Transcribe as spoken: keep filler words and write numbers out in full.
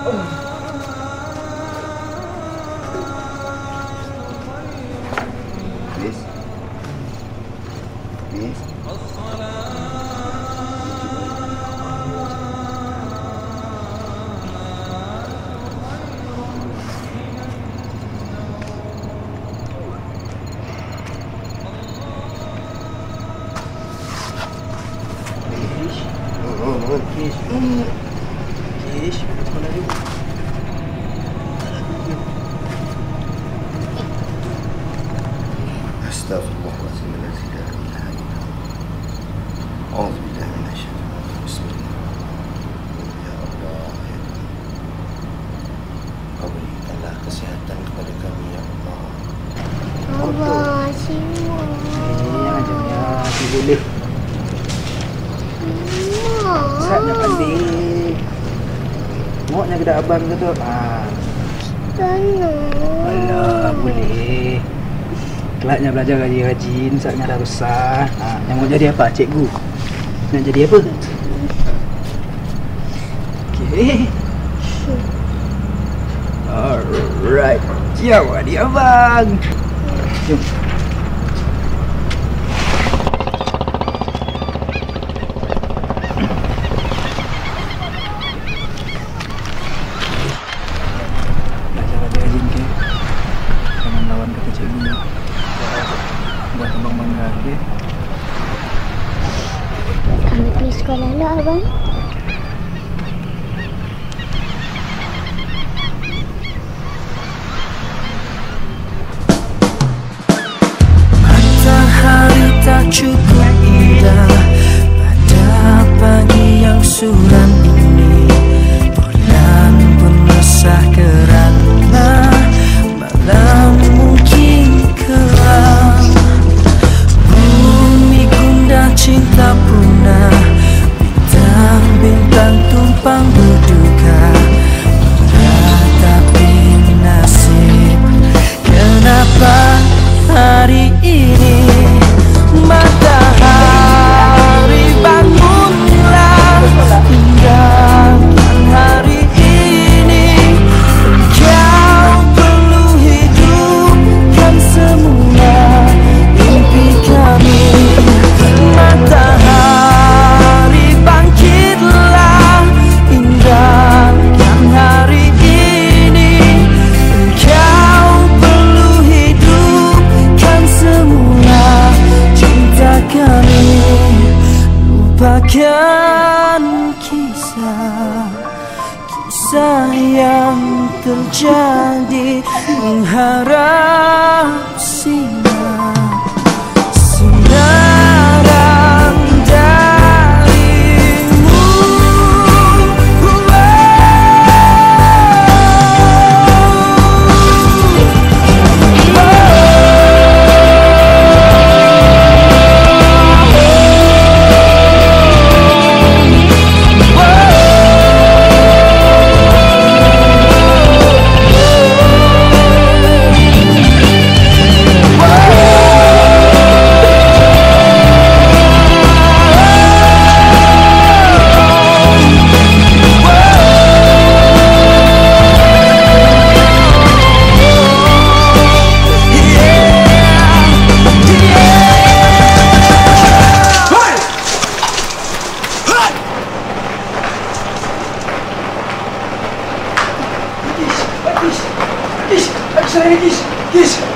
Bis. Bis. Kish. Kish, macam mana dia? Astaghfirullahaladzim. A'udzu billahi minasyaitonir rajim. Bismillah. Ya Allah, ya Allah. Berikanlah kesihatan kepada kami, ya Allah. Abah, Sima. Eh, ajaknya si boleh. Saatnya pandai. Tengoknya kedai abang ke tu? Haa. Sana. Alah, boleh. Kelaknya belajar rajin-rajin, saatnya dah besar. Ha, yang mau jadi apa, cikgu? Nak jadi apa? Okey. Alright. Jom, adik abang. Jom. Ambil pergi sekolah lah, abang. Matahari tak cukup indah pada pagi yang suram ini. Bulan pun resah kerana malam mungkin kelam. Bumi gundah, cinta punah, bintang-bintang tumpang berduka, meratapi nasib. Kenapa hari ini matahari bangunlah, tinggalkan hari ini. Engkau perlu hidupkan semua mimpi kami. Matahari bangkitlah, indahkan hari ini. Engkau perlu hidupkan semula cinta kami. Lupakan kisah kisah yang terjadi, mengharap sinar sinaran darimu. Kish, Kish, Kish, Kish, Kish.